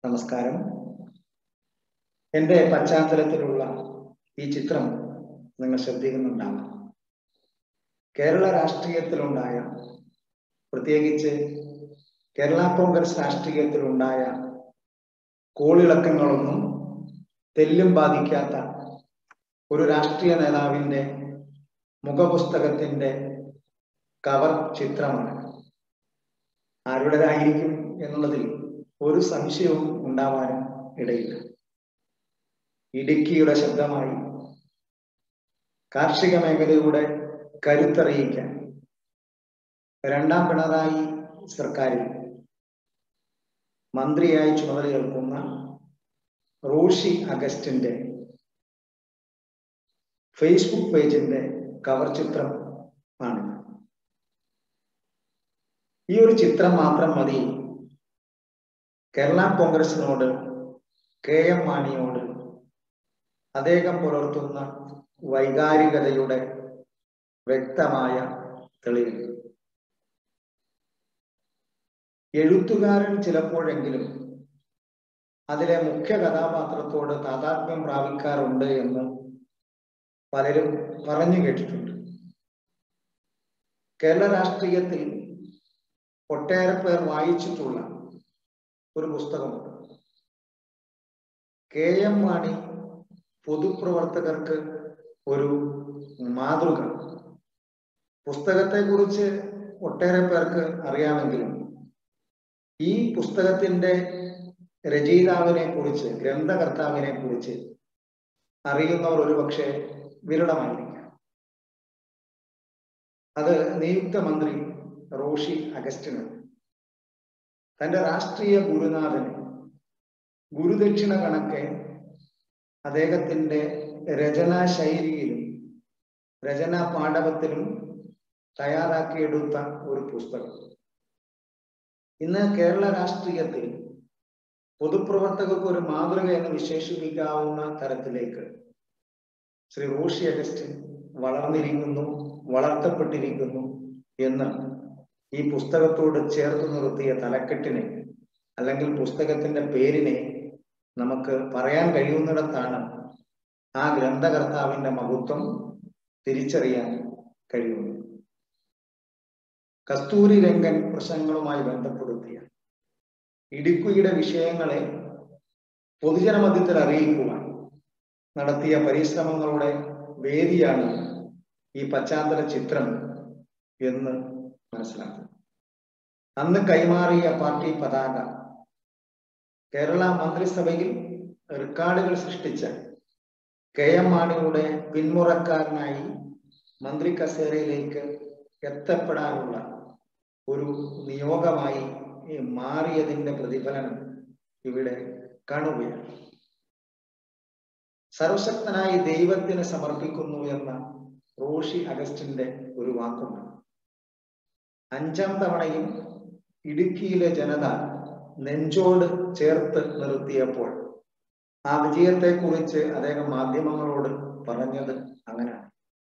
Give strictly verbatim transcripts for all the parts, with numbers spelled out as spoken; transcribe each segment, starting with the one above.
നമസ്കാരം. എൻ്റെ പശ്ചാത്തലത്തിലുള്ള ഈ ചിത്രം നിങ്ങൾ ശ്രദ്ധിക്കുന്നുണ്ടാകും. കേരള രാഷ്ട്രീയത്തിലുണ്ടായ, പ്രത്യേകിച്ച് കേരള കോൺഗ്രസ് രാഷ്ട്രീയത്തിലുണ്ടായ കോളിളക്കങ്ങളൊന്നും തെല്ലും ബാധിക്കാത്ത ഒരു രാഷ്ട്രീയ നേതാവിൻ്റെ മുഖപുസ്തകത്തിൻ്റെ കവർ ചിത്രമാണ്. ആരുടേതായിരിക്കും എന്നുള്ളതിൽ ഒരു സംശയവും ഉണ്ടാവാനും ഇടയില്ല. ഇടുക്കിയുടെ ശബ്ദമായി കാർഷിക മേഖലയുടെ കരുത്തറിയിക്കാൻ രണ്ടാം പിണറായി സർക്കാരിൽ മന്ത്രിയായി ചുമതലയേൽക്കുന്ന റോഷി അഗസ്റ്റിന്റെ ഫേസ്ബുക്ക് പേജിന്റെ കവർ ചിത്രം ആണ്. ഈ ഒരു ചിത്രം മാത്രം മതി കേരള കോൺഗ്രസിനോട്, കെ എം മാണിയോട് അദ്ദേഹം പുലർത്തുന്ന വൈകാരികതയുടെ വ്യക്തമായ തെളിവ്. എഴുത്തുകാരൻ ചിലപ്പോഴെങ്കിലും അതിലെ മുഖ്യ കഥാപാത്രത്തോട് താതാത്മ്യം പ്രാപിക്കാറുണ്ട് എന്ന് പലരും പറഞ്ഞു കേട്ടിട്ടുണ്ട്. കേരള രാഷ്ട്രീയത്തിൽ ഒട്ടേറെ പേർ വായിച്ചിട്ടുള്ള ഒരു പുസ്തകമുണ്ട്. കെ എം മാണി പൊതുപ്രവർത്തകർക്ക് ഒരു മാതൃക. പുസ്തകത്തെ കുറിച്ച് ഒട്ടേറെ പേർക്ക് അറിയാമെങ്കിലും ഈ പുസ്തകത്തിന്റെ രചയിതാവിനെ കുറിച്ച്, ഗ്രന്ഥകർത്താവിനെ കുറിച്ച് അറിയുന്നവർ ഒരുപക്ഷെ വിരളമായിരിക്കാം. അത് നിയുക്ത മന്ത്രി റോഷി അഗസ്റ്റിന് തന്റെ രാഷ്ട്രീയ ഗുരുനാഥന് ഗുരുദക്ഷിണ കണക്കെ അദ്ദേഹത്തിന്റെ രചനാ ശൈലിയിലും രചനാ പാഠവത്തിലും തയ്യാറാക്കിയെടുത്ത ഒരു പുസ്തകം. ഇന്ന് കേരള രാഷ്ട്രീയത്തിൽ പൊതുപ്രവർത്തകർക്ക് ഒരു മാതൃക എന്ന് വിശേഷിപ്പിക്കാവുന്ന തരത്തിലേക്ക് ശ്രീ റോഷി അഗസ്റ്റിൻ വളർന്നിരിക്കുന്നു, വളർത്തപ്പെട്ടിരിക്കുന്നു എന്ന് ഈ പുസ്തകത്തോട് ചേർത്ത് നിർത്തിയ തലക്കെട്ടിനെ അല്ലെങ്കിൽ പുസ്തകത്തിന്റെ പേരിനെ നമുക്ക് പറയാൻ കഴിയുന്നിടത്താണ് ആ ഗ്രന്ഥകർത്താവിന്റെ മഹത്വം തിരിച്ചറിയാൻ കഴിയുന്നത്. കസ്തൂരി രംഗൻ പ്രശ്നങ്ങളുമായി ബന്ധപ്പെടുത്തിയ ഇടുക്കിയുടെ വിഷയങ്ങളെ പൊതുജനമധ്യത്തിൽ അറിയിക്കുവാൻ നടത്തിയ പരിശ്രമങ്ങളുടെ വേദിയാണ് ഈ പശ്ചാത്തല ചിത്രം എന്ന് മനസ്സിലാക്കുക. അന്ന് കൈമാറിയ പാർട്ടി പതാക കേരള മന്ത്രിസഭയിൽ റെക്കോർഡുകൾ സൃഷ്ടിച്ച കെ എം മാണിയുടെ പിന്മുറക്കാരനായി മന്ത്രി കസേരയിലേക്ക് എത്തപ്പെടാനുള്ള ഒരു നിയോഗമായി മാറിയതിന്റെ പ്രതിഫലനം ഇവിടെ കാണുകയാണ്. സർവശക്തനായി ദൈവത്തിന് സമർപ്പിക്കുന്നു എന്ന റോഷി അഗസ്റ്റിന്റെ ഒരു വാക്കുണ്ട്. അഞ്ചാം തവണയും ഇടുക്കിയിലെ ജനത നെഞ്ചോട് ചേർത്ത് നിർത്തിയപ്പോൾ ആ വിജയത്തെ കുറിച്ച് അദ്ദേഹം മാധ്യമങ്ങളോട് പറഞ്ഞത് അങ്ങനെയാണ്.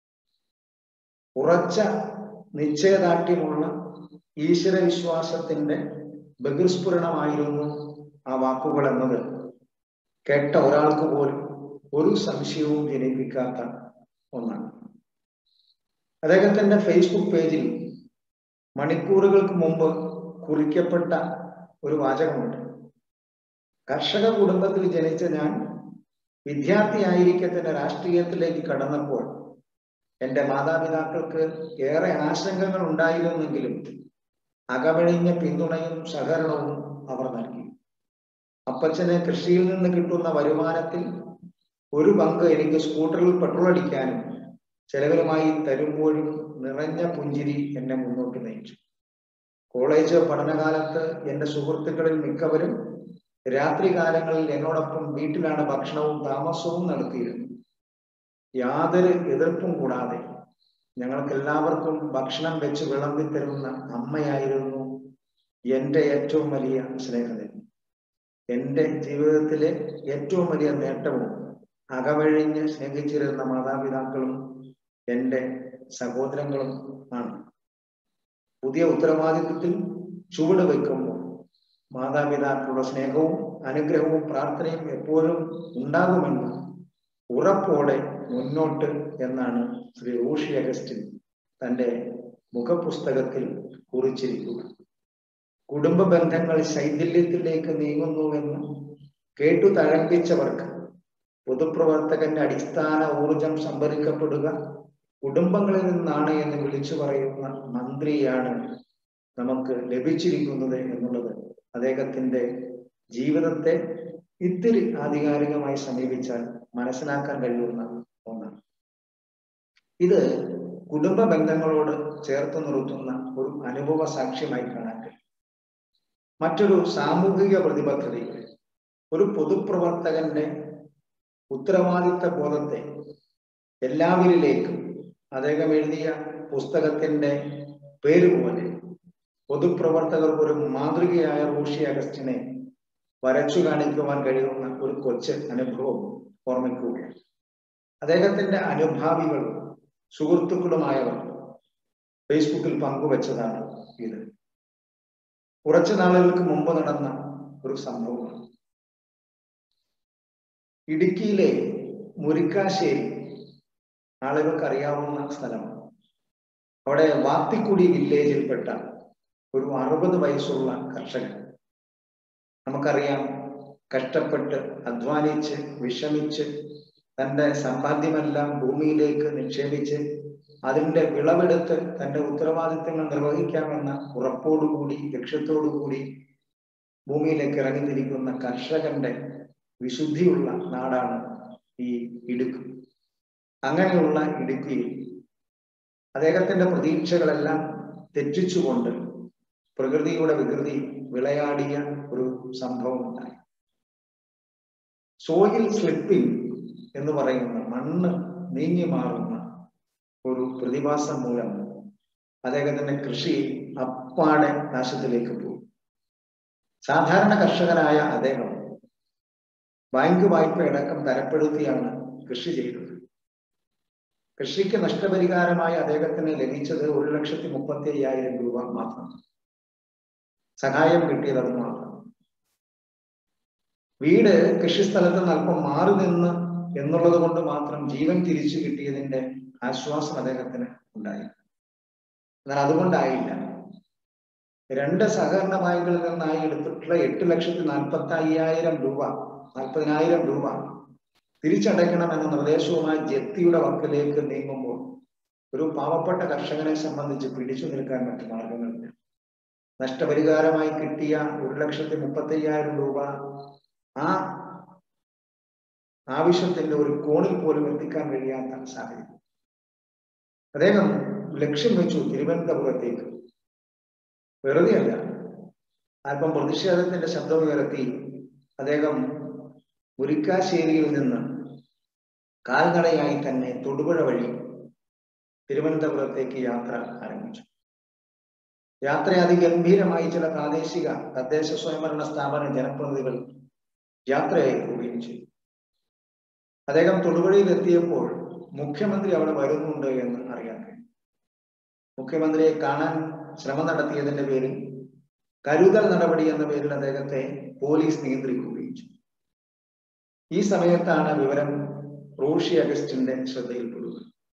ഉറച്ച നിശ്ചയദാർഢ്യമുള്ള ഈശ്വര വിശ്വാസത്തിന്റെ ബഹിർസ്ഫുരണമായിരുന്നു ആ വാക്കുകൾ എന്നത് കേട്ട ഒരാൾക്ക് പോലും ഒരു സംശയവും ജനിപ്പിക്കാത്ത ഒന്നാണ്. അദ്ദേഹത്തിന്റെ ഫേസ്ബുക്ക് പേജിൽ മണിക്കൂറുകൾക്ക് മുമ്പ് കുറിക്കപ്പെട്ട ഒരു വാചകമുണ്ട്. കർഷക കുടുംബത്തിൽ ജനിച്ച ഞാൻ വിദ്യാർത്ഥിയായിരിക്കെ തന്നെ രാഷ്ട്രീയത്തിലേക്ക് കടന്നപ്പോൾ എൻ്റെ മാതാപിതാക്കൾക്ക് ഏറെ ആശങ്കകൾ ഉണ്ടായിരുന്നെങ്കിലും അകമഴിഞ്ഞ പിന്തുണയും സഹകരണവും അവർ നൽകി. അപ്പച്ചന് കൃഷിയിൽ നിന്ന് കിട്ടുന്ന വരുമാനത്തിൽ ഒരു പങ്ക് എനിക്ക് സ്കൂട്ടറിൽ പെട്രോൾ അടിക്കാനും ചെലവിലുമായി തരുമ്പോഴും നിറഞ്ഞ പുഞ്ചിരി എന്നെ മുന്നോട്ട് നയിച്ചു. കോളേജ് പഠനകാലത്ത് എൻ്റെ സുഹൃത്തുക്കളിൽ മിക്കവരും രാത്രി കാലങ്ങളിൽ എന്നോടൊപ്പം വീട്ടിലാണ് ഭക്ഷണവും താമസവും നടത്തിയിരുന്നു. യാതൊരു എതിർപ്പും കൂടാതെ ഞങ്ങൾക്ക് എല്ലാവർക്കും ഭക്ഷണം വെച്ച് വിളമ്പി തരുന്ന അമ്മയായിരുന്നു എൻ്റെ ഏറ്റവും വലിയ സ്നേഹിതൻ. എൻ്റെ ജീവിതത്തിലെ ഏറ്റവും വലിയ നേട്ടവും അകമഴിഞ്ഞ് സ്നേഹിച്ചിരുന്ന മാതാപിതാക്കളും എൻ്റെ സഹോദരങ്ങളും ആണ്. പുതിയ ഉത്തരവാദിത്വത്തിൽ ചുവട് വയ്ക്കുമ്പോൾ മാതാപിതാക്കളുടെ സ്നേഹവും അനുഗ്രഹവും പ്രാർത്ഥനയും എപ്പോഴും ഉണ്ടാകുമെന്ന് ഉറപ്പോടെ മുന്നോട്ട് എന്നാണ് ശ്രീ റോഷി അഗസ്റ്റിൻ തൻ്റെ മുഖപുസ്തകത്തിൽ കുറിച്ചിരിക്കുക. കുടുംബ ബന്ധങ്ങൾ ശൈഥില്യത്തിലേക്ക് നീങ്ങുന്നുവെന്ന് കേട്ടു തഴമ്പിച്ചവർക്ക് പൊതുപ്രവർത്തകന്റെ അടിസ്ഥാന ഊർജം സംഭരിക്കപ്പെടുക കുടുംബങ്ങളിൽ നിന്നാണ് എന്ന് വിളിച്ചു പറയുന്ന മന്ത്രിയാണ് നമുക്ക് ലഭിച്ചിരിക്കുന്നത് എന്നുള്ളത് അദ്ദേഹത്തിന്റെ ജീവിതത്തെ ഇത്തിരി ആധികാരികമായി സമീപിച്ചാൽ മനസ്സിലാക്കാൻ കഴിയുന്ന ഒന്നാണ്. ഇത് കുടുംബ ബന്ധങ്ങളോട് ചേർത്ത് നിർത്തുന്ന ഒരു അനുഭവ സാക്ഷ്യമായി കാണാൻ കഴിയും. മറ്റൊരു സാമൂഹിക പ്രതിബദ്ധതയിൽ ഒരു പൊതുപ്രവർത്തകന്റെ ഉത്തരവാദിത്ത ബോധത്തെ എല്ലാവരിലേക്കും അദ്ദേഹം എഴുതിയ പുസ്തകത്തിന്റെ പേര് പോലെ പൊതുപ്രവർത്തകർക്ക് ഒരു മാതൃകയായ റോഷി അഗസ്റ്റിനെ വരച്ചു കാണിക്കുവാൻ കഴിയുന്ന ഒരു കൊച്ചു അനുഭവം ഓർമ്മിക്കുകയാണ്. അദ്ദേഹത്തിന്റെ അനുഭാവികളും സുഹൃത്തുക്കളുമായവർ ഫേസ്ബുക്കിൽ പങ്കുവച്ചതാണ് ഇത്. കുറച്ചു നാളുകൾക്ക് മുമ്പ് നടന്ന ഒരു സംഭവമാണ്. ഇടുക്കിയിലെ മുരിക്കാശ്ശേരി ആളുകൾക്ക് അറിയാവുന്ന സ്ഥലമാണ്. അവിടെ വാത്തിക്കുടി വില്ലേജിൽപ്പെട്ട ഒരു അറുപത് വയസ്സുള്ള കർഷകൻ, നമുക്കറിയാം, കഷ്ടപ്പെട്ട് അധ്വാനിച്ച് വിഷമിച്ച് തൻ്റെ സമ്പാദ്യമെല്ലാം ഭൂമിയിലേക്ക് നിക്ഷേപിച്ച് അതിൻ്റെ വിളവെടുത്ത് തൻ്റെ ഉത്തരവാദിത്തങ്ങൾ നിർവഹിക്കാമെന്ന ഉറപ്പോടുകൂടി ലക്ഷ്യത്തോടുകൂടി ഭൂമിയിലേക്ക് ഇറങ്ങിത്തിരിക്കുന്ന കർഷകന്റെ വിശുദ്ധിയുള്ള നാടാണ് ഈ ഇടുക്കി. അങ്ങനെയുള്ള ഇടുക്കിയിൽ അദ്ദേഹത്തിന്റെ പ്രതീക്ഷകളെല്ലാം തെറ്റിച്ചുകൊണ്ട് പ്രകൃതിയുടെ വികൃതി വിളയാടിയ ഒരു സംഭവം ഉണ്ടായി. സോയിൽ സ്ലിപ്പിംഗ് എന്ന് പറയുന്ന മണ്ണ് നീങ്ങി മാറുന്ന ഒരു പ്രതിഭാസം മൂലം അദ്ദേഹത്തിന്റെ കൃഷി അപ്പാടെ നാശത്തിലേക്ക് പോയി. സാധാരണ കർഷകനായ അദ്ദേഹം ബാങ്ക് വായ്പയടക്കം തരപ്പെടുത്തിയാണ് കൃഷി ചെയ്തത്. കൃഷിക്ക് നഷ്ടപരിഹാരമായി അദ്ദേഹത്തിന് ലഭിച്ചത് ഒരു ലക്ഷത്തി മുപ്പത്തി അയ്യായിരം രൂപ മാത്രം. സഹായം കിട്ടിയത് അത് മാത്രം. വീട് കൃഷിസ്ഥലത്ത് നിന്ന് അല്പം മാറി നിന്ന് എന്നുള്ളത് കൊണ്ട് മാത്രം ജീവൻ തിരിച്ചു കിട്ടിയതിന്റെ ആശ്വാസം അദ്ദേഹത്തിന് ഉണ്ടായി. എന്നാൽ അതുകൊണ്ടായില്ല. രണ്ട് സഹകരണ ബാങ്കുകളിൽ നിന്നായി എടുത്തിട്ടുള്ള എട്ട് ലക്ഷത്തി നാൽപ്പത്തി അയ്യായിരം രൂപ നാൽപ്പതിനായിരം രൂപ തിരിച്ചടയ്ക്കണമെന്ന നിർദ്ദേശവുമായി ജപ്തിയുടെ വക്കിലേക്ക് നീങ്ങുമ്പോൾ ഒരു പാവപ്പെട്ട കർഷകനെ സംബന്ധിച്ച് പിടിച്ചു നിൽക്കാൻ മറ്റു മാർഗങ്ങളില്ല. നഷ്ടപരിഹാരമായി കിട്ടിയ ഒരു ലക്ഷത്തി മുപ്പത്തി അയ്യായിരം രൂപ ആ ആവശ്യത്തിന്റെ ഒരു കോണിൽ പോലും എത്തിക്കാൻ കഴിയാത്ത സാഹചര്യം. അദ്ദേഹം ലക്ഷ്യം വെച്ചു തിരുവനന്തപുരത്തേക്ക്. വെറുതെയല്ല, അല്പം പ്രതിഷേധത്തിന്റെ ശബ്ദമുയർത്തി അദ്ദേഹം മുരിക്കാശ്ശേരിയിൽ നിന്ന് കാൽനടയായി തന്നെ തൊടുപുഴ വഴി തിരുവനന്തപുരത്തേക്ക് യാത്ര ആരംഭിച്ചു. യാത്ര അതിഗംഭീരമായി ചില പ്രാദേശിക തദ്ദേശ സ്വയംഭരണ സ്ഥാപന ജനപ്രതിനിധികൾ യാത്രയായി പോവുകയും ചെയ്തു. അദ്ദേഹം തൊടുപുഴയിൽ എത്തിയപ്പോൾ മുഖ്യമന്ത്രി അവിടെ വരുന്നുണ്ട് എന്ന് അറിയാൻ കഴിഞ്ഞു. മുഖ്യമന്ത്രിയെ കാണാൻ ശ്രമം നടത്തിയതിന്റെ പേരിൽ കരുതൽ നടപടി എന്ന പേരിൽ അദ്ദേഹത്തെ പോലീസ് നിയന്ത്രിക്കുകയും ചെയ്തു. ഈ സമയത്താണ് വിവരം റോഷി അഗസ്റ്റിന്റെ ശ്രദ്ധയിൽപ്പെടുക.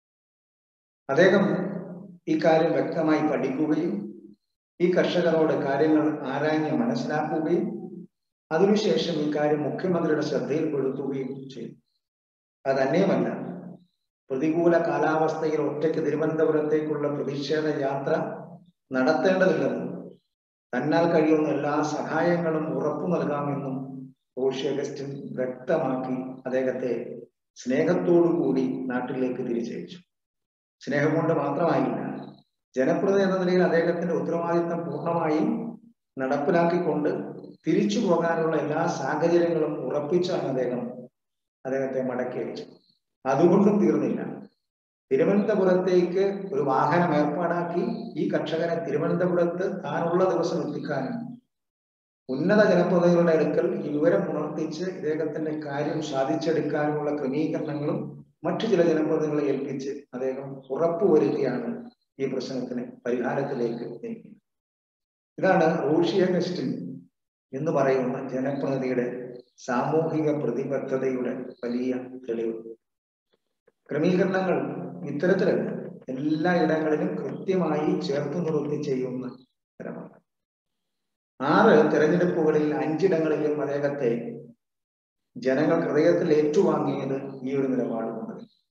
അദ്ദേഹം ഈ കാര്യം വ്യക്തമായി പഠിക്കുകയും ഈ കർഷകരോട് കാര്യങ്ങൾ ആരാഞ്ഞ് മനസ്സിലാക്കുകയും അതിനുശേഷം ഈ കാര്യം മുഖ്യമന്ത്രിയുടെ ശ്രദ്ധയിൽപ്പെടുത്തുകയും ചെയ്തു. അതന്നെയുമല്ല, പ്രതികൂല കാലാവസ്ഥയിൽ ഒറ്റയ്ക്ക് തിരുവനന്തപുരത്തേക്കുള്ള പ്രതിഷേധ യാത്ര നടത്തേണ്ടതില്ലെന്നും തന്നാൽ കഴിയുന്ന എല്ലാ സഹായങ്ങളും ഉറപ്പു നൽകാമെന്നും റോഷി അഗസ്റ്റിൻ വ്യക്തമാക്കി അദ്ദേഹത്തെ സ്നേഹത്തോടു കൂടി നാട്ടിലേക്ക് തിരിച്ചയച്ചു. സ്നേഹം കൊണ്ട് മാത്രമായില്ല, ജനപ്രതിനിധി എന്ന നിലയിൽ അദ്ദേഹത്തിന്റെ ഉത്തരവാദിത്തം പൂർണ്ണമായും നടപ്പിലാക്കിക്കൊണ്ട് തിരിച്ചു പോകാനുള്ള എല്ലാ സാഹചര്യങ്ങളും ഉറപ്പിച്ചാണ് അദ്ദേഹം അദ്ദേഹത്തെ മടക്കി അയച്ചു. അതുകൊണ്ടും തീർന്നില്ല. തിരുവനന്തപുരത്തേക്ക് ഒരു വാഹനം ഏർപ്പാടാക്കി ഈ കർഷകനെ തിരുവനന്തപുരത്ത് താനുള്ള ദിവസം എത്തിക്കാനും ഉന്നത ജനപ്രതിനിധികളുടെ അടുക്കൽ ഈ വിവരം ഉണർത്തിച്ച് ഇദ്ദേഹത്തിന്റെ കാര്യം സാധിച്ചെടുക്കാനുമുള്ള ക്രമീകരണങ്ങളും മറ്റു ചില ജനപ്രതിനിധികളെ ഏൽപ്പിച്ച് അദ്ദേഹം ഉറപ്പുവരുത്തിയാണ് ഈ പ്രശ്നത്തിന് പരിഹാരത്തിലേക്ക് നീങ്ങിയത്. ഇതാണ് റോഷി അഗസ്റ്റിൻ എന്ന് പറയുന്ന ജനപ്രതിനിധിയുടെ സാമൂഹിക പ്രതിബദ്ധതയുടെ വലിയ തെളിവ്. ക്രമീകരണങ്ങൾ ഇത്തരത്തിലല്ല, എല്ലാ ഇടങ്ങളിലും കൃത്യമായി ചേർത്ത് നിർത്തി ചെയ്യുന്ന തരമാണ്. ആറ് തെരഞ്ഞെടുപ്പുകളിൽ അഞ്ചിടങ്ങളിലും അദ്ദേഹത്തെ ജനങ്ങൾ ഹൃദയത്തിൽ ഏറ്റുവാങ്ങിയത് ഈ ഒരു നിലപാടുകൊണ്ട്.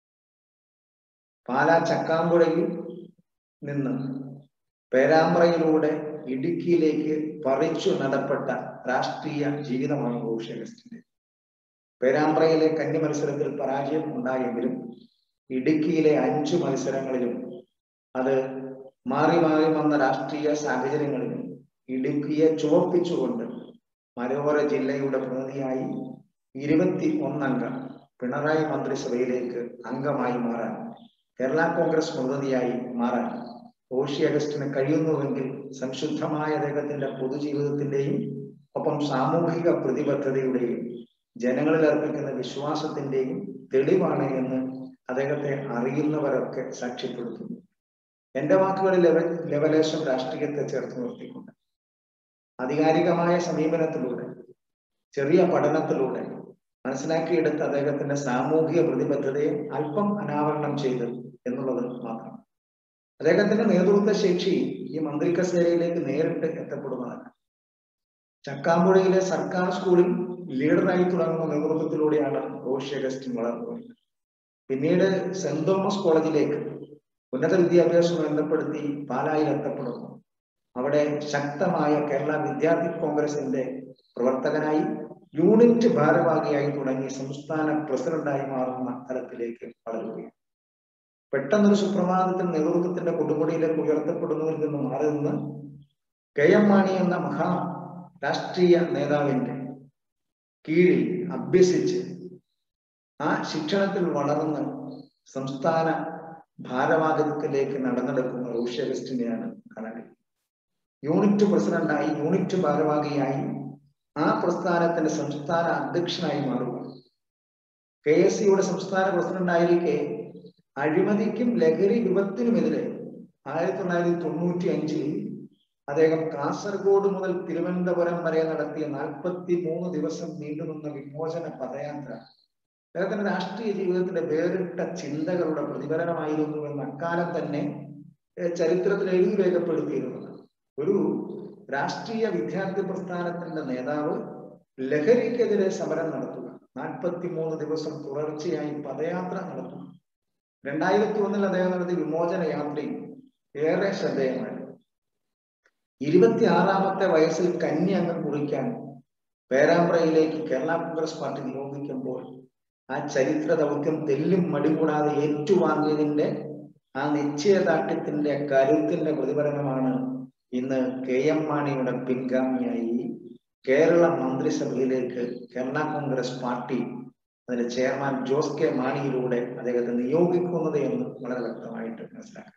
പാലാ ചക്കാമ്പുഴയിൽ നിന്ന് പേരാമ്പ്രയിലൂടെ ഇടുക്കിയിലേക്ക് പറിച്ചു നടപ്പെട്ട രാഷ്ട്രീയ ജീവിതമാണ് റോഷി അഗസ്റ്റിന്റെ. പേരാമ്പ്രയിലെ കന്നി മത്സരത്തിൽ പരാജയം ഉണ്ടായെങ്കിലും ഇടുക്കിയിലെ അഞ്ചു മത്സരങ്ങളിലും അത് മാറി മാറി വന്ന രാഷ്ട്രീയ സാഹചര്യങ്ങളിലും ഇടുക്കിയെ ചുവപ്പിച്ചുകൊണ്ട് മലയോര ജില്ലയുടെ പ്രതിനിധിയായി ഇരുപത്തി ഒന്നംഗ പിണറായി മന്ത്രിസഭയിലേക്ക് അംഗമായി മാറാൻ, കേരള കോൺഗ്രസ് പ്രതിനിധിയായി മാറാൻ റോഷി അഗസ്റ്റിന് കഴിയുന്നുവെങ്കിൽ സംശുദ്ധമായ അദ്ദേഹത്തിന്റെ പൊതുജീവിതത്തിന്റെയും ഒപ്പം സാമൂഹിക പ്രതിബദ്ധതയുടെയും ജനങ്ങളിൽ അർപ്പിക്കുന്ന വിശ്വാസത്തിന്റെയും തെളിവാണ് എന്ന് അദ്ദേഹത്തെ അറിയുന്നവരൊക്കെ സാക്ഷ്യപ്പെടുത്തുന്നു. എന്റെ വാക്കുകളിൽ ലെവ ലെവലേശം രാഷ്ട്രീയത്തെ ചേർത്ത് നിർത്തിക്കൊണ്ട് ആധികാരികമായ സമീപനത്തിലൂടെ ചെറിയ പഠനത്തിലൂടെ മനസ്സിലാക്കിയെടുത്ത അദ്ദേഹത്തിന്റെ സാമൂഹിക പ്രതിബദ്ധതയെ അല്പം അനാവരണം ചെയ്ത് എന്നുള്ളത് മാത്രം. അദ്ദേഹത്തിന്റെ നേതൃത്വ ശേഷി ഈ മന്ത്രി കസേരയിലേക്ക് നേരിട്ട് എത്തപ്പെടുന്നതല്ല. ചക്കാമ്പുഴയിലെ സർക്കാർ സ്കൂളിൽ ലീഡറായി തുടങ്ങുന്ന നേതൃത്വത്തിലൂടെയാണ് റോഷി അഗസ്റ്റിൻ വളർന്നു വരുന്നത്. പിന്നീട് സെന്റ് തോമസ് കോളേജിലേക്ക് ഉന്നത വിദ്യാഭ്യാസം ബന്ധപ്പെടുത്തി പാലായിൽ എത്തപ്പെടുന്നു. അവിടെ ശക്തമായ കേരള വിദ്യാർത്ഥി കോൺഗ്രസിന്റെ പ്രവർത്തകനായി യൂണിറ്റ് ഭാരവാഹിയായി തുടങ്ങി സംസ്ഥാന പ്രസിഡന്റായി മാറുന്ന തലത്തിലേക്ക് വളരുകയാണ്. പെട്ടെന്നൊരു സുപ്രഭാതത്തിൽ നേതൃത്വത്തിന്റെ കൊടുമുടിയിലേക്ക് ഉയർത്തപ്പെടുന്നതിൽ നിന്ന് മാറി നിന്ന് കെ എം മാണി എന്ന മഹാ രാഷ്ട്രീയ നേതാവിന്റെ കീഴിൽ അഭ്യസിച്ച് ആ ശിക്ഷണത്തിൽ വളർന്ന് സംസ്ഥാന ഭാരവാഹിത്വത്തിലേക്ക് നടന്നെടുക്കുന്ന റോഷി അഗസ്റ്റിനെയാണ് കാണാൻ. യൂണിറ്റ് പ്രസിഡന്റായി യൂണിറ്റ് ഭാരവാഹിയായി ആ പ്രസ്ഥാനത്തിന്റെ സംസ്ഥാന അധ്യക്ഷനായി മാറുക. കെ എസ് സിയുടെ സംസ്ഥാന പ്രസിഡന്റായിരിക്കെ അഴിമതിക്കും ലഹരി വിപത്തിനുമെതിരെ ആയിരത്തി തൊള്ളായിരത്തി തൊണ്ണൂറ്റി അഞ്ചിൽ അദ്ദേഹം കാസർഗോഡ് മുതൽ തിരുവനന്തപുരം വരെ നടത്തിയ നാൽപ്പത്തി മൂന്ന് ദിവസം നീണ്ടുനിന്ന വിമോചന പദയാത്ര അദ്ദേഹത്തിന്റെ രാഷ്ട്രീയ ജീവിതത്തിന്റെ വേറിട്ട ചിന്തകളുടെ പ്രതിഫലനമായിരുന്നു എന്ന് അക്കാലം തന്നെ ചരിത്രത്തിൽ എഴുതി രേഖപ്പെടുത്തിയിരുന്നത്. ഒരു രാഷ്ട്രീയ വിദ്യാർത്ഥി പ്രസ്ഥാനത്തിന്റെ നേതാവ് ലഹരിക്കെതിരെ സമരം നടത്തുക, നാൽപ്പത്തി മൂന്ന് ദിവസം തുടർച്ചയായി പദയാത്ര നടത്തുക. രണ്ടായിരത്തി ഒന്നിൽ അദ്ദേഹം നടത്തിയ വിമോചന യാത്രയും ഏറെ ശ്രദ്ധേയമായി. ഇരുപത്തി ആറാമത്തെ വയസ്സിൽ കന്നി അംഗം കുറിക്കാൻ പേരാമ്പ്രയിലേക്ക് കേരള കോൺഗ്രസ് പാർട്ടി നിയോഗിക്കുമ്പോൾ ആ ചരിത്ര ദൗത്യം തെല്ലും മടികൂടാതെ ഏറ്റുവാങ്ങിയതിന്റെ ആ നിശ്ചയദാർഢ്യത്തിന്റെ കരുത്തിന്റെ പ്രതിഫലനമാണ് ഇന്ന് കെ എം മാണിയുടെ പിൻഗാമിയായി കേരള മന്ത്രിസഭയിലേക്ക് കേരള കോൺഗ്രസ് പാർട്ടി അതിന്റെ ചെയർമാൻ ജോസ് കെ മാണിയിലൂടെ അദ്ദേഹത്തെ നിയോഗിക്കുന്നത് എന്ന് വളരെ വ്യക്തമായിട്ട് മനസ്സിലാക്കാം.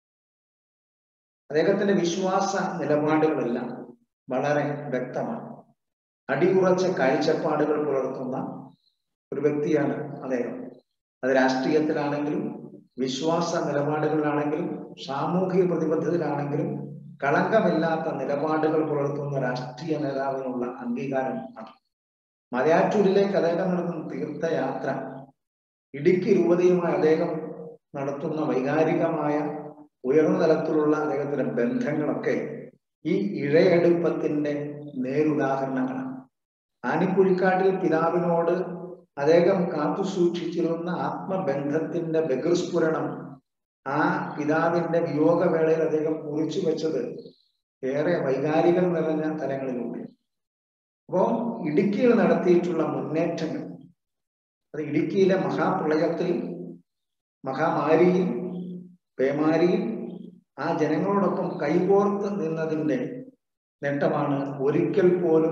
അദ്ദേഹത്തിന്റെ വിശ്വാസ നിലപാടുകളെല്ലാം വളരെ വ്യക്തമാണ്. അടിയുറച്ച കാഴ്ചപ്പാടുകൾ പുലർത്തുന്ന ഒരു വ്യക്തിയാണ് അദ്ദേഹം. അത് രാഷ്ട്രീയത്തിലാണെങ്കിലും വിശ്വാസ നിലപാടുകളിലാണെങ്കിലും സാമൂഹിക പ്രതിബദ്ധതയിലാണെങ്കിലും കളങ്കമില്ലാത്ത നിലപാടുകൾ പുലർത്തുന്ന രാഷ്ട്രീയ നേതാവിനുള്ള അംഗീകാരം ആണ്. മലയാറ്റൂരിലേക്ക് അദ്ദേഹം നടത്തുന്ന തീർത്ഥയാത്ര, ഇടുക്കി രൂപതയുമായി അദ്ദേഹം നടത്തുന്ന വൈകാരികമായ ഉയർന്ന തലത്തിലുള്ള അദ്ദേഹത്തിന്റെ ബന്ധങ്ങളൊക്കെ ഈ ഇഴയടുപ്പത്തിന്റെ നേരുദാഹരണങ്ങളാണ്. ആനിക്കുഴിക്കാട്ടിൽ പിതാവിനോട് അദ്ദേഹം കാത്തു സൂക്ഷിച്ചിരുന്ന ആത്മബന്ധത്തിന്റെ ബഹിർസ്ഫുരണം ആ പിതാവിന്റെ വിയോഗവേളയിൽ അദ്ദേഹം കുറിച്ചു വെച്ചത് ഏറെ വൈകാരികം നിറഞ്ഞ തലങ്ങളിലൂടെ. അപ്പോ ഇടുക്കിയിൽ നടത്തിയിട്ടുള്ള മുന്നേറ്റങ്ങൾ, അത് ഇടുക്കിയിലെ മഹാപ്രളയത്തിൽ, മഹാമാരിയിൽ, പേമാരിയിൽ ആ ജനങ്ങളോടൊപ്പം കൈകോർത്ത് നിന്നതിന്റെ നേട്ടമാണ് ഒരിക്കൽ പോലും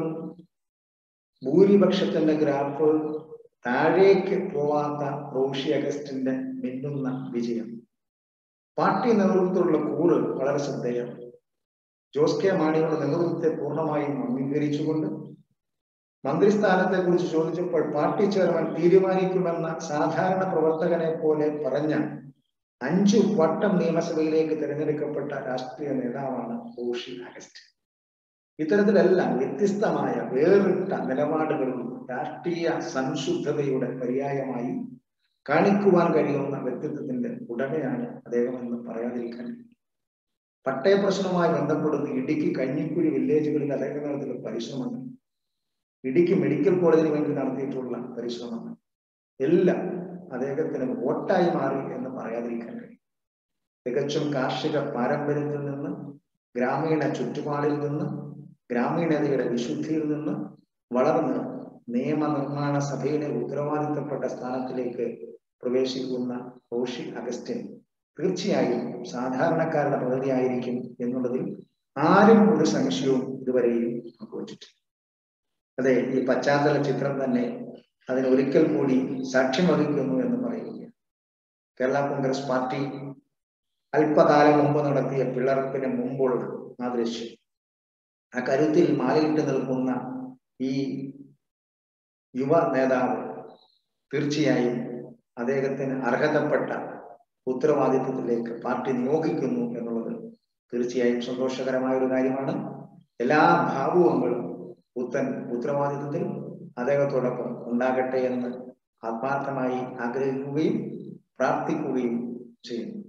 ഭൂരിപക്ഷത്തിന്റെ ഗ്രാഫ് താഴേക്ക് പോവാത്ത റോഷി അഗസ്റ്റിന്റെ മിന്നുന്ന വിജയം. പാർട്ടി നേതൃത്വത്തിലുള്ള കൂറ് വളരെ ശ്രദ്ധേയമാണ്. ജോസ് കെ മാണിയുടെ നേതൃത്വത്തെ പൂർണ്ണമായും അംഗീകരിച്ചുകൊണ്ട് മന്ത്രിസ്ഥാനത്തെ കുറിച്ച് ചോദിച്ചപ്പോൾ പാർട്ടി ചെയർമാൻ തീരുമാനിക്കുമെന്ന സാധാരണ പ്രവർത്തകനെ പോലെ പറഞ്ഞ അഞ്ചു വട്ടം നിയമസഭയിലേക്ക് തിരഞ്ഞെടുക്കപ്പെട്ട രാഷ്ട്രീയ നേതാവാണ് റോഷി അഗസ്റ്റിൻ. ഇത്തരത്തിലെല്ലാം വ്യത്യസ്തമായ വേറിട്ട നിലപാടുകളും രാഷ്ട്രീയ സംശുദ്ധതയുടെ പര്യായമായി കാണിക്കുവാൻ കഴിയുന്ന വ്യക്തിത്വത്തിന്റെ ഉടമയാണ് അദ്ദേഹം എന്ന് പറയാതിരിക്കാൻ. പട്ടയ പ്രശ്നവുമായി ബന്ധപ്പെടുന്ന ഇടുക്കി കഞ്ഞിക്കുഴി വില്ലേജുകളിൽ അദ്ദേഹം നടത്തിയ പരിശ്രമങ്ങൾ, ഇടുക്കി മെഡിക്കൽ കോളേജിന് വേണ്ടി നടത്തിയിട്ടുള്ള പരിശ്രമങ്ങൾ എല്ലാം അദ്ദേഹത്തിന് വോട്ടായി മാറി എന്ന് പറയാതിരിക്കാൻ കഴിയും. തികച്ചും കാർഷിക പാരമ്പര്യത്തിൽ നിന്ന്, ഗ്രാമീണ ചുറ്റുപാടിൽ നിന്ന്, ഗ്രാമീണതയുടെ വിശുദ്ധിയിൽ നിന്ന് വളർന്ന് നിയമനിർമ്മാണ സഭയിലെ ഉത്തരവാദിത്തപ്പെട്ട സ്ഥാനത്തിലേക്ക് പ്രവേശിക്കുന്ന റോഷി അഗസ്റ്റിൻ തീർച്ചയായും സാധാരണക്കാരുടെ പ്രതിനിധിയായിരിക്കും എന്നുള്ളതിൽ ആരും ഒരു സംശയവും ഇതുവരെയും പങ്കുവച്ചിട്ടില്ല. അതെ, ഈ പശ്ചാത്തല ചിത്രം തന്നെ അതിന് ഒരിക്കൽ കൂടി സാക്ഷ്യം വഹിക്കുന്നു എന്ന് പറയുകയാണ്. കേരള കോൺഗ്രസ് പാർട്ടി അല്പകാലം മുമ്പ് നടത്തിയ പിളർപ്പിന് മുമ്പുള്ള ആ ദൃശ്യം, ആ കരുത്തിൽ മാലയിട്ട് നിൽക്കുന്ന ഈ യുവ നേതാവ് തീർച്ചയായും അദ്ദേഹത്തിന് അർഹതപ്പെട്ട ഉത്തരവാദിത്വത്തിലേക്ക് പാർട്ടി നിയോഗിക്കുന്നു എന്നുള്ളത് തീർച്ചയായും സന്തോഷകരമായ ഒരു കാര്യമാണ്. എല്ലാ ഭാവുകങ്ങളും പുത്തൻ ഉത്തരവാദിത്വത്തിൽ അദ്ദേഹത്തോടൊപ്പം ഉണ്ടാകട്ടെ എന്ന് ആത്മാർത്ഥമായി ആഗ്രഹിക്കുകയും പ്രാർത്ഥിക്കുകയും ചെയ്യുന്നു.